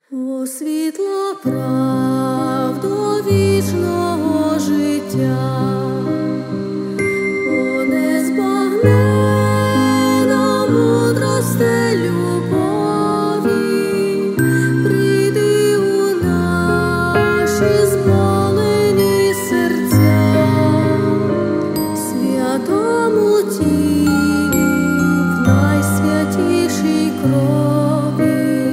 О, світла правдо вічного життя, о, незбагненна мудросте любові, прийди у наші зболені серця, в святому тілі, в найсвятішій крові.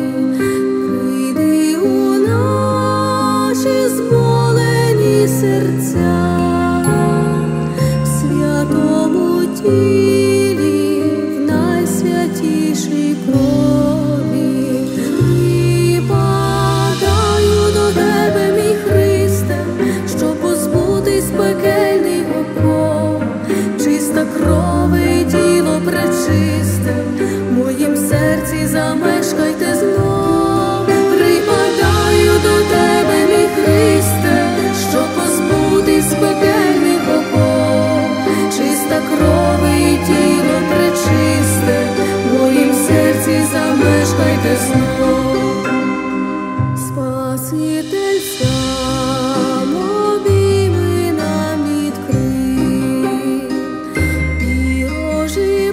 Серця в святому тілі, в найсвятішій крові. Припадаю до тебе, мій Христе, щоб позбутись пекельних оков. Чиста кров і тіло пречисте, в моїм серці замешкайте знов. Припадаю до тебе, мій Христе, щоб позбутись пекельних оков. Чиста кров і тіло пречисте, в моїм серці замешкайте знов. Спаситель сам обійми нам відкрив, вірожі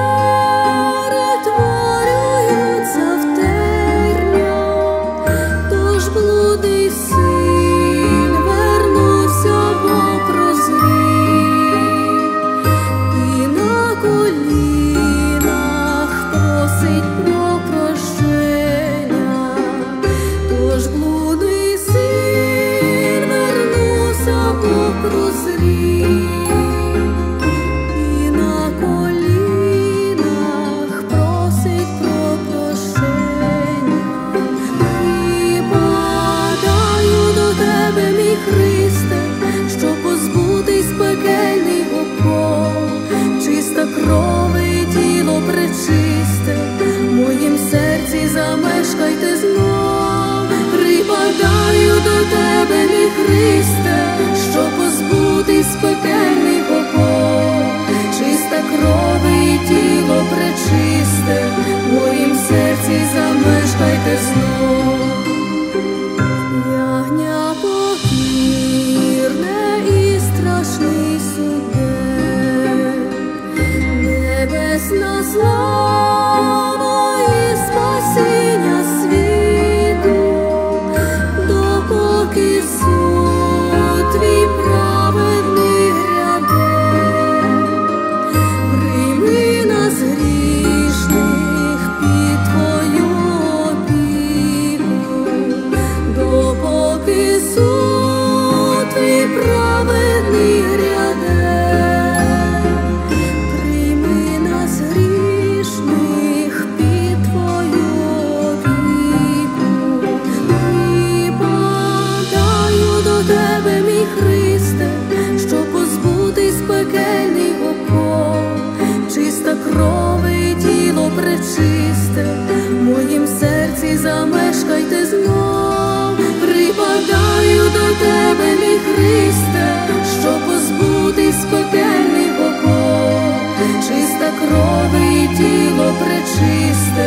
перетворюються в терня, тож блудий син вернувся, бо прозрів, і на колінах просить про прощення. Тож блудий син вернувся, бо прозрів, і на колінах просить про прощення. Припадаю до тебе, мій Христе, щоб позбутись пекельних оков. Чиста кров і тіло пречисте, в моїм серці замешкайте знов. Припадаю до тебе, мій Христе, щоб позбутись пекельних оков. Чиста кров і тіло пречисте, в моїм серці замешкайте знов. Припадаю до тебе, мій Христе, щоб позбутись пекельних оков. Чиста кров і тіло пречисте, в моїм серці замешкайте знов. Припадаю до тебе, мій Христе, щоб позбутись пекельних оков. Чиста кров і тіло пречисте, в моїм серці замешкайте знов. Ягня покірне і страшний суддя, небесна слава і спасіння світу, допоки суд твій праведний гряде. Прийми нас грішних під твою опіку, допоки суд твій праведний гряде. Прийми нас грішних під твою опіку. Припадаю до тебе, мій Христе, щоб позбутись пекельних оков. Чиста кров і тіло пречисте, в моїм серці замешкайте знов. Припадаю до тебе, мій Христе, щоб позбутись пекельних оков. Чиста кров і тіло пречисте,